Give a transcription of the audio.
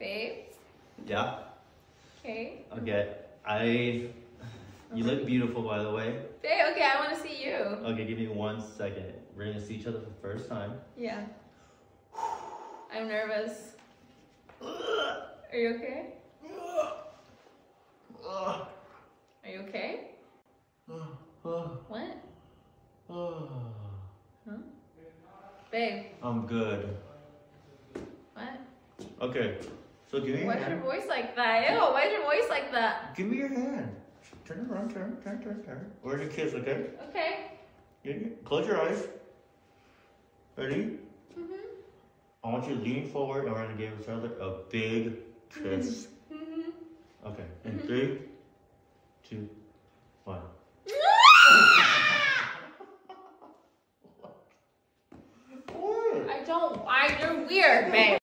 Babe? Yeah? Okay. Okay, you look beautiful, by the way. Babe, okay, I want to see you. Okay, give me 1 second. We're gonna see each other for the first time. Yeah. I'm nervous. Are you okay? Are you okay? What? Huh? Babe. I'm good. What? Okay, so give me your Why's your hand. voice like that? Ew, why's your voice like that? Give me your hand. Turn around, turn. Where's your kiss, okay? Okay. Close your eyes. Ready? Mm-hmm. I want you to lean forward and we're gonna give each other a big kiss. Mm-hmm. Okay, in 3, 2, 1. You're weird, babe.